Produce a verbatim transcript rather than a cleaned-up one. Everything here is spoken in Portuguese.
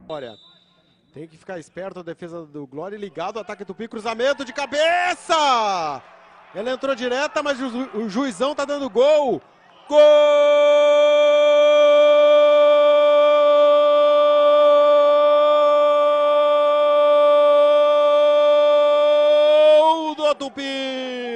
Glória. Tem que ficar esperto a defesa do Glória, ligado ao ataque Tupi, cruzamento de cabeça! Ela entrou direta, mas o, ju o juizão tá dando gol! Gol do Tupi!